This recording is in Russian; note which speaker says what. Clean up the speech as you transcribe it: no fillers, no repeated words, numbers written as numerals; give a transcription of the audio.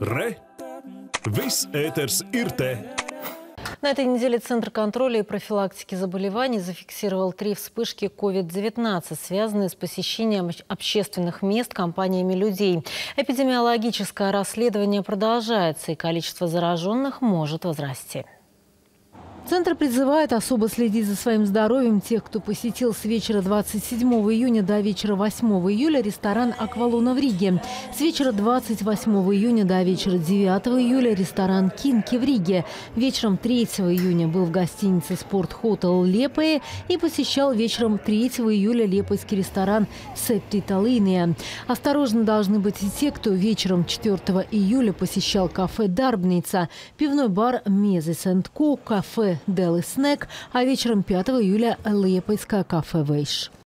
Speaker 1: Re! Viss ēters ir te!
Speaker 2: На этой неделе Центр контроля и профилактики заболеваний зафиксировал 3 вспышки COVID-19, связанные с посещением общественных мест компаниями людей. Эпидемиологическое расследование продолжается, и количество зараженных может возрасти. Центр призывает особо следить за своим здоровьем тех, кто посетил с вечера 27 июня до вечера 8 июля ресторан «Аквалуна» в Риге. С вечера 28 июня до вечера 9 июля ресторан «Кинки» в Риге. Вечером 3 июня был в гостинице «Спорт Хотел» Лепое и посещал вечером 3 июля лепойский ресторан «Септита Линия». Осторожно должны быть и те, кто вечером 4 июля посещал кафе «Дарбница», пивной бар «Мезис энд Ко», кафе «Дели Снэк», а вечером 5 июля лепойское кафе «Вейш».